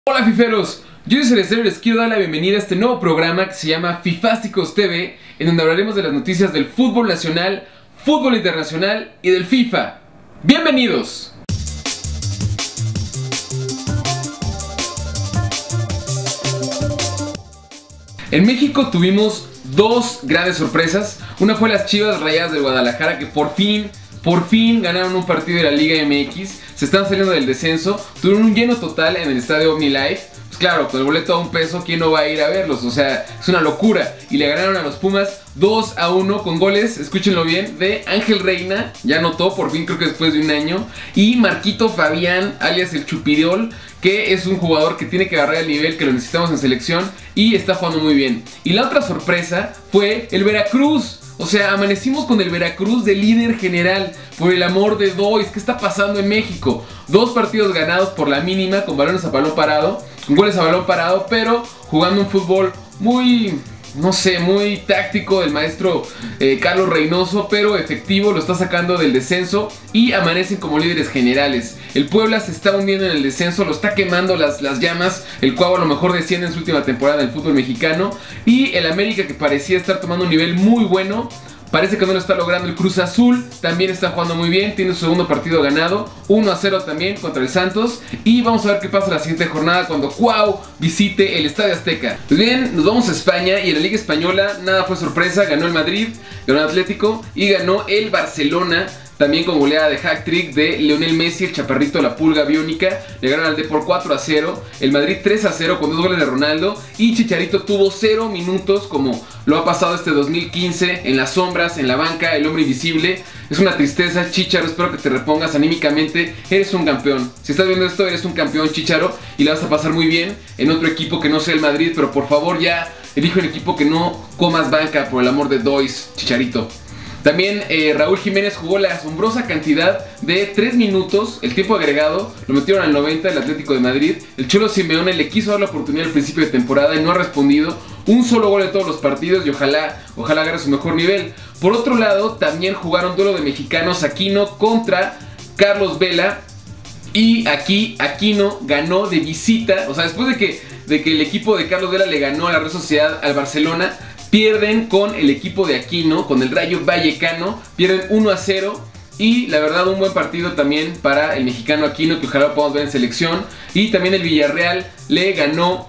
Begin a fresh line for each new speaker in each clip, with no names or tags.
Hola fiferos, yo soy Celestero y les quiero dar la bienvenida a este nuevo programa que se llama Fifásticos TV, en donde hablaremos de las noticias del fútbol nacional, fútbol internacional y del FIFA. ¡Bienvenidos! En México tuvimos dos grandes sorpresas. Una fue las Chivas Rayadas de Guadalajara, que por fin ganaron un partido de la Liga MX. Se están saliendo del descenso. Tuvieron un lleno total en el estadio OmniLife. Pues claro, con el boleto a $1, ¿quién no va a ir a verlos? O sea, es una locura. Y le ganaron a los Pumas 2-1 con goles, escúchenlo bien, de Ángel Reina. Ya anotó, por fin, creo que después de un año. Y Marquito Fabián, alias el Chupiriol, que es un jugador que tiene que agarrar el nivel que lo necesitamos en selección y está jugando muy bien. Y la otra sorpresa fue el Veracruz. O sea, amanecimos con el Veracruz de líder general. Por el amor de Dios, ¿qué está pasando en México? 2 partidos ganados por la mínima, con balones a balón parado, con goles a balón parado, pero jugando un fútbol muy, no sé, muy táctico del maestro Carlos Reynoso, pero efectivo, lo está sacando del descenso y amanecen como líderes generales. El Puebla se está hundiendo en el descenso, lo está quemando las llamas. El Cuau a lo mejor desciende en su última temporada del fútbol mexicano. Y el América, que parecía estar tomando un nivel muy bueno, parece que no lo está logrando. El Cruz Azul también está jugando muy bien, tiene su segundo partido ganado, 1-0 también contra el Santos. Y vamos a ver qué pasa la siguiente jornada cuando Cuau visite el Estadio Azteca. Pues bien, nos vamos a España y en la Liga Española nada fue sorpresa. Ganó el Madrid, ganó el Atlético y ganó el Barcelona, también con goleada de hat-trick de Lionel Messi, el chaparrito, la pulga biónica. Le ganaron al Depor 4-0. El Madrid 3-0 con 2 goles de Ronaldo. Y Chicharito tuvo 0 minutos, como lo ha pasado este 2015, en las sombras, en la banca, el hombre invisible. Es una tristeza, Chicharo, espero que te repongas anímicamente. Eres un campeón. Si estás viendo esto, eres un campeón, Chicharo, y la vas a pasar muy bien en otro equipo que no sea el Madrid. Pero por favor ya, elige un equipo que no comas banca, por el amor de Dios, Chicharito. También Raúl Jiménez jugó la asombrosa cantidad de 3 minutos, el tiempo agregado, lo metieron al 90 el Atlético de Madrid. El Cholo Simeone le quiso dar la oportunidad al principio de temporada y no ha respondido. Un solo gol en todos los partidos y ojalá agarre su mejor nivel. Por otro lado, también jugaron duelo de mexicanos, Aquino contra Carlos Vela. Y aquí Aquino ganó de visita, o sea, después de que el equipo de Carlos Vela le ganó a la Real Sociedad, al Barcelona, pierden con el equipo de Aquino, con el Rayo Vallecano, pierden 1-0. Y la verdad, un buen partido también para el mexicano Aquino, que ojalá lo podamos ver en selección. Y también el Villarreal le ganó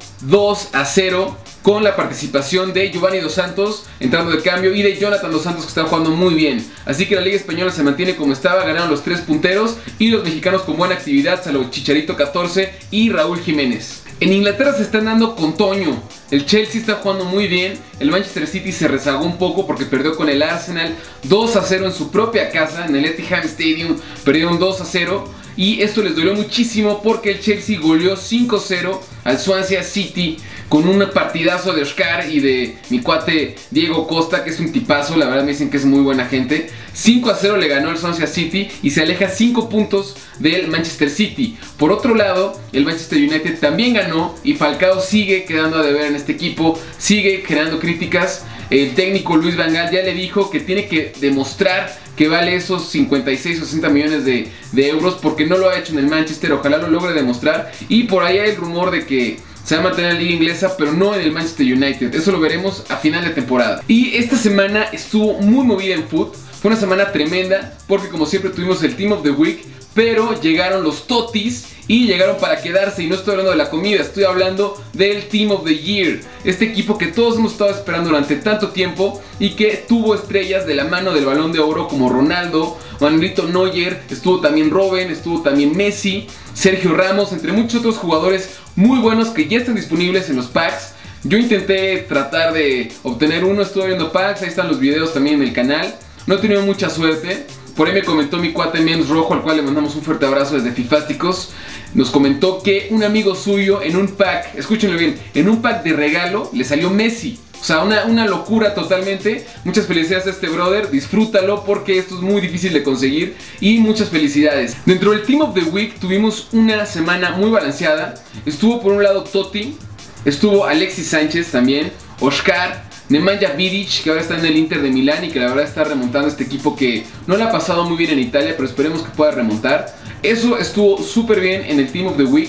2-0 con la participación de Giovanni Dos Santos entrando de cambio y de Jonathan Dos Santos, que está jugando muy bien. Así que la Liga Española se mantiene como estaba, ganaron los 3 punteros y los mexicanos con buena actividad, salvo Chicharito 14 y Raúl Jiménez. En Inglaterra se están dando con Toño. El Chelsea está jugando muy bien. El Manchester City se rezagó un poco porque perdió con el Arsenal 2-0 en su propia casa, en el Etihad Stadium. Perdieron 2-0 y esto les dolió muchísimo porque el Chelsea goleó 5-0 al Swansea City con un partidazo de Oscar y de mi cuate Diego Costa, que es un tipazo. La verdad me dicen que es muy buena gente. 5-0 le ganó el Swansea City y se aleja 5 puntos del Manchester City. Por otro lado, el Manchester United también ganó y Falcao sigue quedando a deber en este equipo, sigue generando críticas. El técnico Luis Van Gaal ya le dijo que tiene que demostrar que vale esos 56 o 60 millones de euros, porque no lo ha hecho en el Manchester. Ojalá lo logre demostrar. Y por ahí hay el rumor de que se va a mantener en la liga inglesa, pero no en el Manchester United. Eso lo veremos a final de temporada. Y esta semana estuvo muy movida en foot. Fue una semana tremenda porque, como siempre, tuvimos el Team of the Week, pero llegaron los Totis y llegaron para quedarse. Y no estoy hablando de la comida, estoy hablando del Team of the Year. Este equipo que todos hemos estado esperando durante tanto tiempo y que tuvo estrellas de la mano del Balón de Oro como Ronaldo, Manuelito Neuer, estuvo también Robben, estuvo también Messi, Sergio Ramos, entre muchos otros jugadores muy buenos que ya están disponibles en los packs. Yo intenté tratar de obtener uno, estuve viendo packs, ahí están los videos también en el canal. No he tenido mucha suerte. Por ahí me comentó mi cuate Menos Rojo, al cual le mandamos un fuerte abrazo desde Fifásticos. Nos comentó que un amigo suyo en un pack, escúchenlo bien, en un pack de regalo le salió Messi. O sea, una locura totalmente. Muchas felicidades a este brother, disfrútalo porque esto es muy difícil de conseguir. Y muchas felicidades. Dentro del Team of the Week tuvimos una semana muy balanceada. Estuvo por un lado Totti, estuvo Alexis Sánchez también, Oscar, Nemanja Vidic, que ahora está en el Inter de Milán y que la verdad está remontando este equipo que no le ha pasado muy bien en Italia, pero esperemos que pueda remontar. Eso estuvo súper bien en el Team of the Week.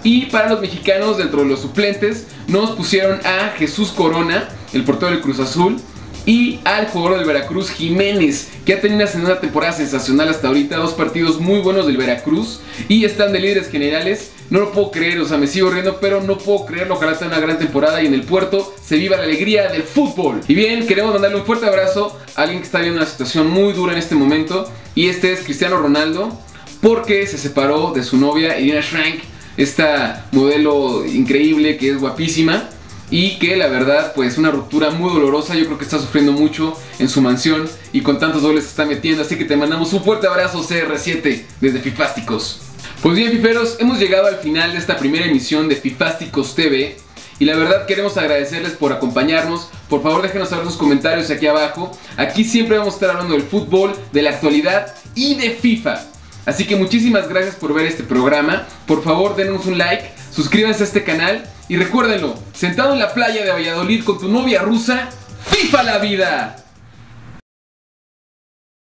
Y para los mexicanos, dentro de los suplentes, nos pusieron a Jesús Corona, el portero del Cruz Azul, y al jugador del Veracruz, Jiménez, que ha tenido una temporada sensacional hasta ahorita. 2 partidos muy buenos del Veracruz y están de líderes generales. No lo puedo creer, o sea, me sigo riendo, pero no puedo creerlo. Ojalá tenga una gran temporada y en el Puerto se viva la alegría del fútbol. Y bien, queremos mandarle un fuerte abrazo a alguien que está viviendo una situación muy dura en este momento, y este es Cristiano Ronaldo, porque se separó de su novia Irina Shayk, esta modelo increíble que es guapísima, y que la verdad pues una ruptura muy dolorosa. Yo creo que está sufriendo mucho en su mansión y con tantos goles que está metiendo. Así que te mandamos un fuerte abrazo, CR7, desde Fifásticos. Pues bien, fiferos, hemos llegado al final de esta primera emisión de Fifásticos TV, y la verdad queremos agradecerles por acompañarnos. Por favor, déjenos saber sus comentarios aquí abajo. Aquí siempre vamos a estar hablando del fútbol, de la actualidad y de FIFA. Así que muchísimas gracias por ver este programa. Por favor, denos un like, suscríbanse a este canal y recuérdenlo, sentado en la playa de Valladolid con tu novia rusa, ¡FIFA la vida!